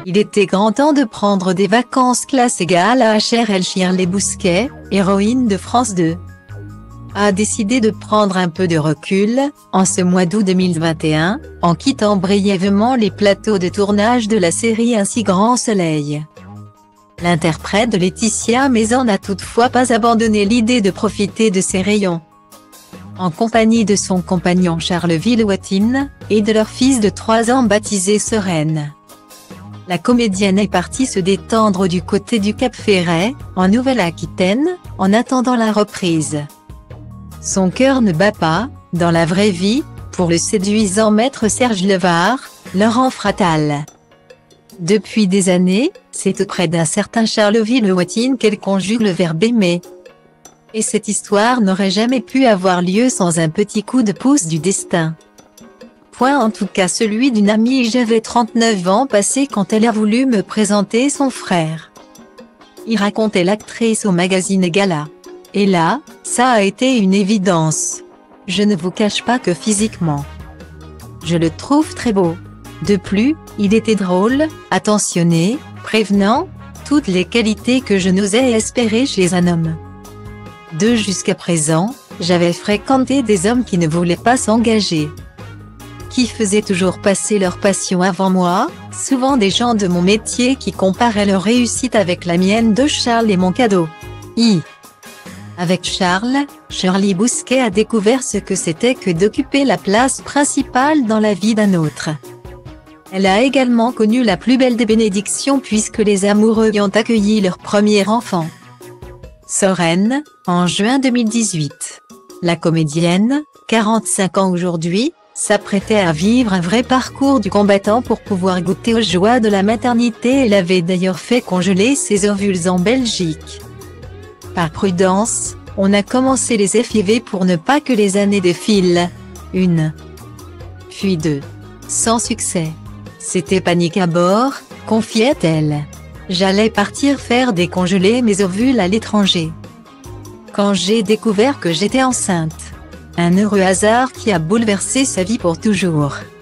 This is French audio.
Il était grand temps de prendre des vacances classe égale à HRL. Shirley Bousquet, héroïne de France 2, a décidé de prendre un peu de recul, en ce mois d'août 2021, en quittant brièvement les plateaux de tournage de la série Ainsi grand soleil. L'interprète de Laetitia Maison n'a toutefois pas abandonné l'idée de profiter de ses rayons. En compagnie de son compagnon Charles Villewatin, et de leur fils de 3 ans baptisé Soren. La comédienne est partie se détendre du côté du Cap Ferret, en Nouvelle-Aquitaine, en attendant la reprise. Son cœur ne bat pas, dans la vraie vie, pour le séduisant maître Serge Levard, Laurent Fratal. Depuis des années, c'est auprès d'un certain Charles Villewatin qu'elle conjugue le verbe aimer. Et cette histoire n'aurait jamais pu avoir lieu sans un petit coup de pouce du destin. Point en tout cas celui d'une amie. J'avais 39 ans passés quand elle a voulu me présenter son frère. Y racontait l'actrice au magazine Gala. Et là, ça a été une évidence. Je ne vous cache pas que physiquement, je le trouve très beau. De plus, il était drôle, attentionné, prévenant, toutes les qualités que je n'osais espérer chez un homme. Jusqu'à présent, j'avais fréquenté des hommes qui ne voulaient pas s'engager, qui faisaient toujours passer leur passion avant moi, souvent des gens de mon métier qui comparaient leur réussite avec la mienne. Charles est mon cadeau. Avec Charles, Shirley Bousquet a découvert ce que c'était que d'occuper la place principale dans la vie d'un autre. Elle a également connu la plus belle des bénédictions puisque les amoureux y ont accueilli leur premier enfant, Soren, en juin 2018. La comédienne, 45 ans aujourd'hui, s'apprêtait à vivre un vrai parcours du combattant pour pouvoir goûter aux joies de la maternité. Elle avait d'ailleurs fait congeler ses ovules en Belgique. Par prudence, on a commencé les FIV pour ne pas que les années défilent. 1, puis 2. Sans succès. C'était panique à bord, confiait-elle. J'allais partir faire décongeler mes ovules à l'étranger. Quand j'ai découvert que j'étais enceinte. Un heureux hasard qui a bouleversé sa vie pour toujours.